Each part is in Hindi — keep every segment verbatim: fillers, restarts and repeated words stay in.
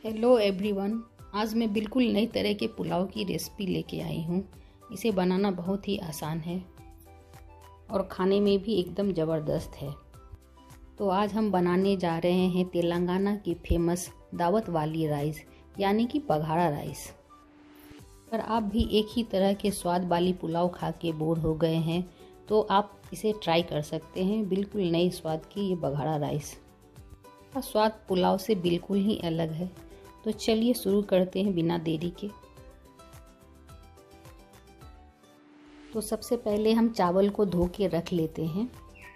हेलो एवरीवन, आज मैं बिल्कुल नई तरह के पुलाव की रेसिपी लेके आई हूँ। इसे बनाना बहुत ही आसान है और खाने में भी एकदम ज़बरदस्त है। तो आज हम बनाने जा रहे हैं तेलंगाना की फेमस दावत वाली राइस यानी कि बघाड़ा राइस। अगर आप भी एक ही तरह के स्वाद वाली पुलाव खा के बोर हो गए हैं तो आप इसे ट्राई कर सकते हैं। बिल्कुल नई स्वाद की ये बघाड़ा राइस का स्वाद पुलाव से बिल्कुल ही अलग है। तो चलिए शुरू करते हैं बिना देरी के। तो सबसे पहले हम चावल को धो के रख लेते हैं।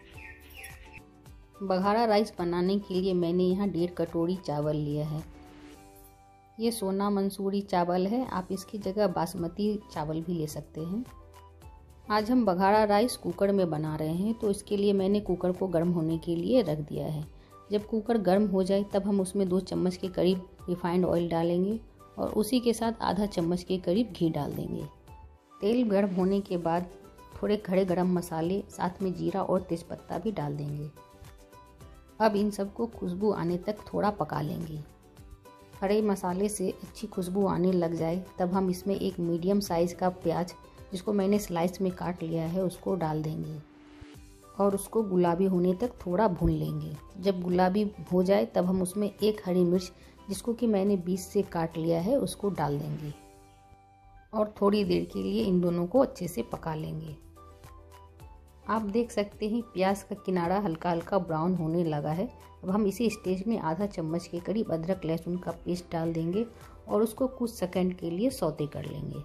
बघाड़ा राइस बनाने के लिए मैंने यहाँ डेढ़ कटोरी चावल लिया है। ये सोना मंसूरी चावल है, आप इसकी जगह बासमती चावल भी ले सकते हैं। आज हम बघाड़ा राइस कुकर में बना रहे हैं, तो इसके लिए मैंने कुकर को गर्म होने के लिए रख दिया है। जब कुकर गर्म हो जाए तब हम उसमें दो चम्मच के करीब रिफाइंड ऑयल डालेंगे और उसी के साथ आधा चम्मच के करीब घी डाल देंगे। तेल गर्म होने के बाद थोड़े खड़े गरम मसाले, साथ में जीरा और तेज़पत्ता भी डाल देंगे। अब इन सबको खुशबू आने तक थोड़ा पका लेंगे। खड़े मसाले से अच्छी खुशबू आने लग जाए तब हम इसमें एक मीडियम साइज़ का प्याज, जिसको मैंने स्लाइस में काट लिया है, उसको डाल देंगे और उसको गुलाबी होने तक थोड़ा भून लेंगे। जब गुलाबी हो जाए तब हम उसमें एक हरी मिर्च, जिसको कि मैंने बीच से काट लिया है, उसको डाल देंगे और थोड़ी देर के लिए इन दोनों को अच्छे से पका लेंगे। आप देख सकते हैं प्याज का किनारा हल्का हल्का ब्राउन होने लगा है। अब हम इसी स्टेज में आधा चम्मच के करीब अदरक लहसुन का पेस्ट डाल देंगे और उसको कुछ सेकंड के लिए सौते कर लेंगे।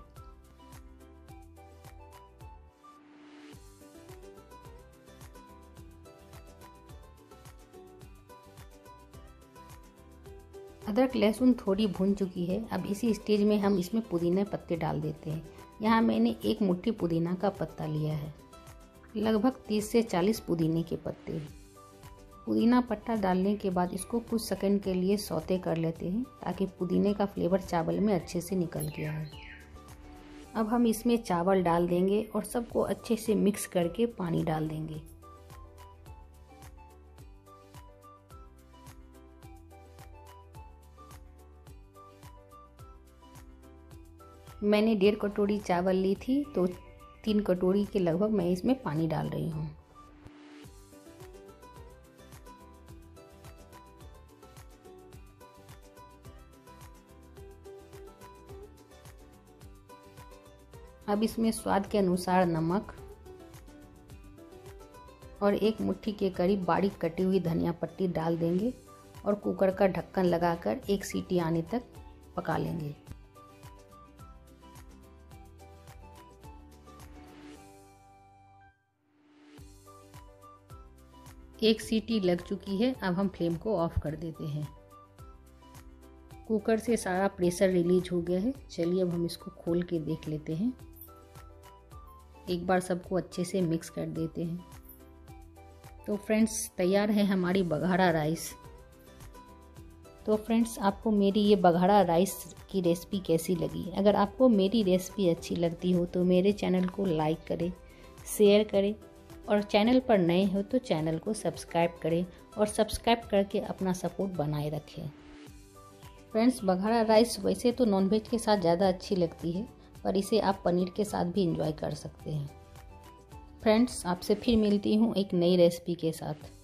अदरक लहसुन थोड़ी भून चुकी है। अब इसी स्टेज में हम इसमें पुदीना पत्ते डाल देते हैं। यहाँ मैंने एक मुट्ठी पुदीना का पत्ता लिया है, लगभग तीस से चालीस पुदीने के पत्ते। पुदीना पत्ता डालने के बाद इसको कुछ सेकंड के लिए सौते कर लेते हैं ताकि पुदीने का फ्लेवर चावल में अच्छे से निकल गया है। अब हम इसमें चावल डाल देंगे और सबको अच्छे से मिक्स करके पानी डाल देंगे। मैंने डेढ़ कटोरी चावल ली थी, तो तीन कटोरी के लगभग मैं इसमें पानी डाल रही हूँ। अब इसमें स्वाद के अनुसार नमक और एक मुट्ठी के करीब बारीक कटी हुई धनिया पत्ती डाल देंगे और कुकर का ढक्कन लगाकर एक सीटी आने तक पका लेंगे। एक सीटी लग चुकी है। अब हम फ्लेम को ऑफ कर देते हैं। कुकर से सारा प्रेशर रिलीज हो गया है। चलिए अब हम इसको खोल के देख लेते हैं। एक बार सबको अच्छे से मिक्स कर देते हैं। तो फ्रेंड्स, तैयार है हमारी बघाड़ा राइस। तो फ्रेंड्स, आपको मेरी ये बघाड़ा राइस की रेसिपी कैसी लगी? अगर आपको मेरी रेसिपी अच्छी लगती हो तो मेरे चैनल को लाइक करें, शेयर करें और चैनल पर नए हो तो चैनल को सब्सक्राइब करें और सब्सक्राइब करके अपना सपोर्ट बनाए रखें। फ्रेंड्स, बघाड़ा राइस वैसे तो नॉनवेज के साथ ज़्यादा अच्छी लगती है, पर इसे आप पनीर के साथ भी एंजॉय कर सकते हैं। फ्रेंड्स, आपसे फिर मिलती हूँ एक नई रेसिपी के साथ।